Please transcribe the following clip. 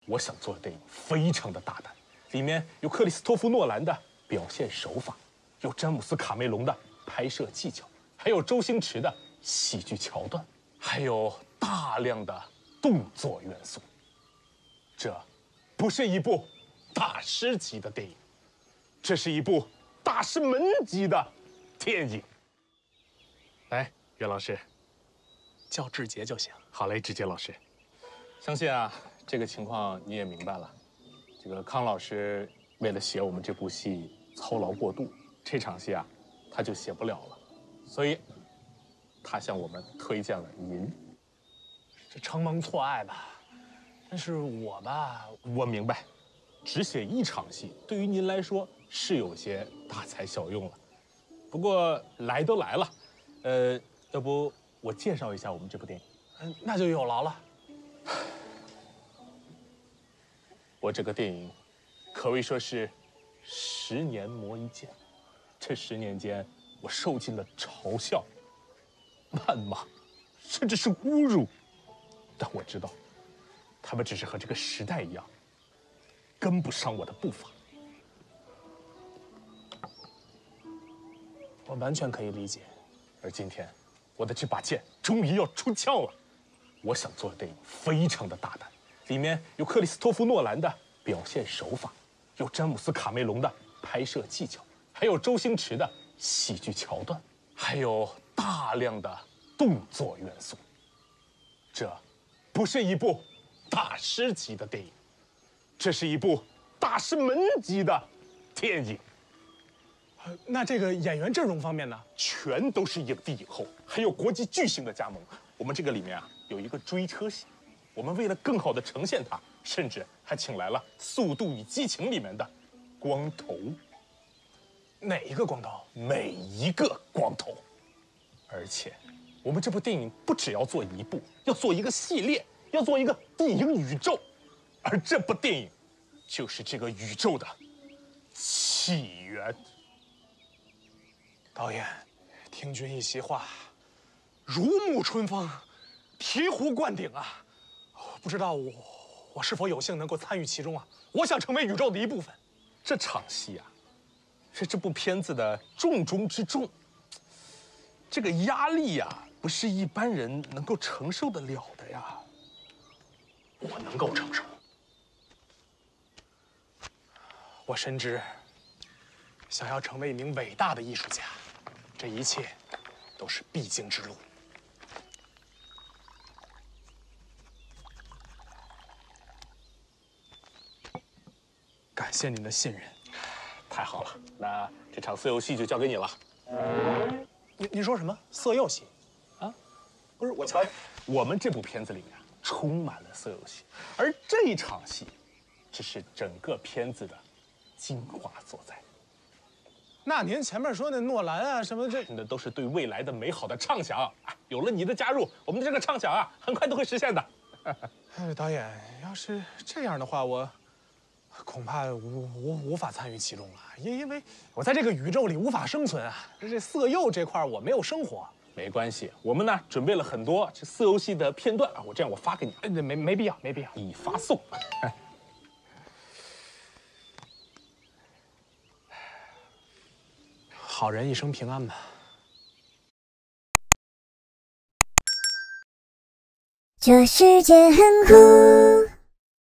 我想做的电影非常的大胆，里面有克里斯托弗·诺兰的表现手法，有詹姆斯·卡梅隆的拍摄技巧，还有周星驰的喜剧桥段，还有大量的动作元素。这不是一部大师级的电影，这是一部大师们级的电影。来，袁老师， 叫志杰就行。 好嘞，志杰老师。相信啊，这个情况你也明白了。这个康老师为了写我们这部戏操劳过度，这场戏啊，他就写不了了，所以他向我们推荐了您。 这承蒙错爱吧，但是我吧， 我明白，只写一场戏对于您来说是有些大材小用了。不过来都来了，要不我介绍一下我们这部电影？ 那就有劳了。 我这个电影可谓说是10年磨一剑，这10年间，我受尽了嘲笑、谩骂，甚至是侮辱。但我知道，他们只是和这个时代一样，跟不上我的步伐。 我完全可以理解。 而今天，我的这把剑终于要出鞘了。我想做的电影非常的大胆，里面有克里斯托弗·诺兰的表现手法，有詹姆斯·卡梅隆的拍摄技巧，还有周星驰的喜剧桥段，还有大量的动作元素。这不是一部大师级的电影，这是一部大师们级的电影。 那这个演员阵容方面呢？ 全都是影帝影后，还有国际巨星的加盟。我们这个里面啊有一个追车戏，我们为了更好的呈现它，甚至还请来了《速度与激情》里面的光头。 哪一个光头？ 每一个光头。而且，我们这部电影不只要做一部，要做一个系列，要做一个电影宇宙。而这部电影，就是这个宇宙的起源。 导演，听君一席话，如沐春风，醍醐灌顶啊！不知道我是否有幸能够参与其中啊？我想成为宇宙的一部分。 这场戏啊，是这部片子的重中之重。这个压力呀，不是一般人能够承受得了的呀。 我能够承受。我深知，想要成为一名伟大的艺术家，这一切都是必经之路。感谢您的信任。 太好了，那这场色诱戏就交给你了。 您说什么？色诱戏？ 啊， 不是我们这部片子里面充满了色诱戏，而这一场戏，只是整个片子的精华所在。 那您前面说那诺兰啊什么这， 那都是对未来的美好的畅想。有了你的加入，我们的这个畅想啊，很快都会实现的。 导演，要是这样的话，我恐怕无法参与其中了，因为我在这个宇宙里无法生存啊。这色诱这块我没有生活。 没关系，我们呢准备了很多这色诱戏的片段啊，我发给你。 没必要， 已发送。 好人一生平安吧。 这世界很酷。